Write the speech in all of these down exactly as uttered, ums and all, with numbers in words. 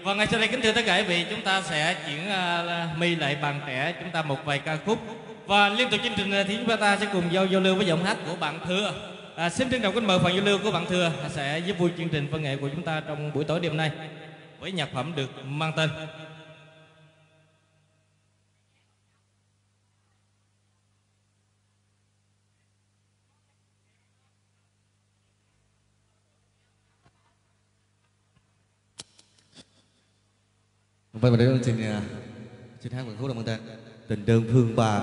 Và ngay sau đây kính thưa tất cả quý vị, chúng ta sẽ chuyển uh, mi lại bạn trẻ chúng ta một vài ca khúc. Và liên tục chương trình thì chúng ta sẽ cùng giao giao lưu với giọng hát của bạn Thừa. À, xin trân trọng kính mời phần giao lưu của bạn Thừa sẽ giúp vui chương trình văn nghệ của chúng ta trong buổi tối đêm nay với nhạc phẩm được mang tên Vậy mà đây xin xin hát một khúc được mang tên Tình Đơn Phương Bà.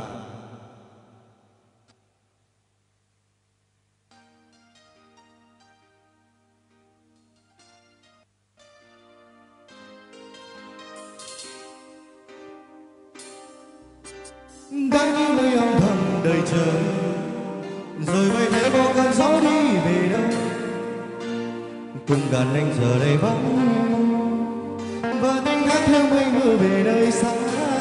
Đã những nơi âm thầm đời chờ, rồi bay theo bao cơn gió đi về đâu. Cùng đàn anh giờ đây vắng, và tiếng hát theo mây mưa về nơi xa.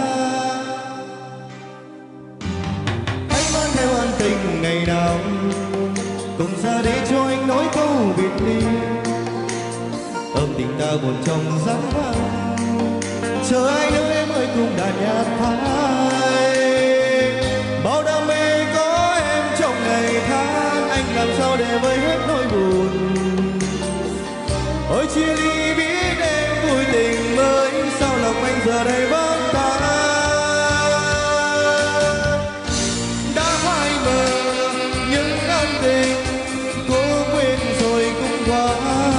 Hãy mang theo ân tình ngày nào, cùng ra để cho anh nói câu biệt ly. Âm tình ta buồn trong giá vắng, chờ ai nữa em ơi cùng đàn nhạc phai. Bao đam mê có em trong ngày tháng, anh làm sao để vơi hết nỗi buồn. Ôi chia ly biết em vui tình mới, sao lòng anh giờ đây vắng ta. Đã phai mờ những ân tình, cố quên rồi cũng qua.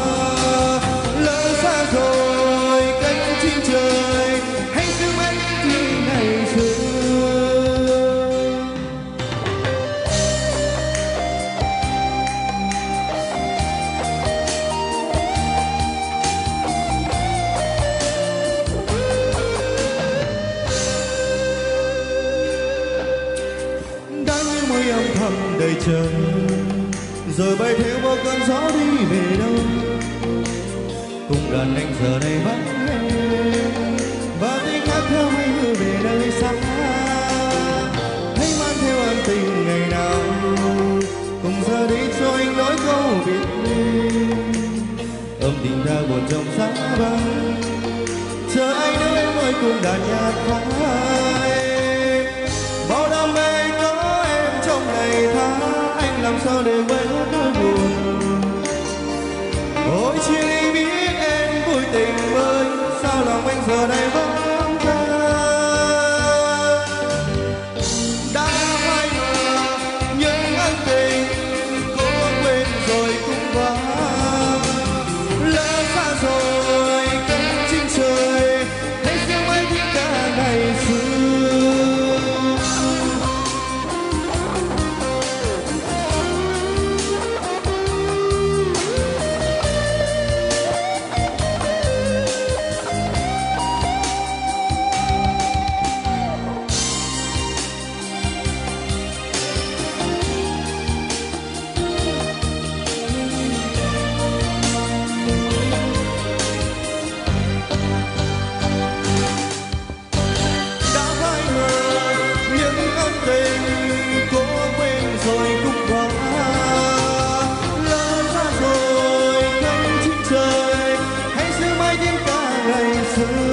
Lỡ xa rồi cánh chim trời, hãy giữ mãi như ngày xưa. Âm thầm đầy trời, rồi bay theo bao cơn gió đi về đâu. Cùng đàn anh giờ đây vắng em, và tiếng hát theo mây mưa về nơi xa. Hãy mang theo ân tình ngày nào, cùng ra đi cho anh nói câu biệt ly. Âm tình ta buồn trong giá vắng, chờ anh nữa em ơi cùng đàn nhạc phai. Bao đam mê có em trong ngày tháng, anh làm sao để quên hết nỗi buồn. Ôi chia ly biết em vui tình mới, sao lòng anh giờ đây vắng ta. Đã phai mờ những ân tình, cố quên rồi cũng qua. Lỡ xa rồi cánh chim trời, hãy giữ mãi tiếng ca ngày xưa. Hãy giữ mãi tiếng ca ngày xưa.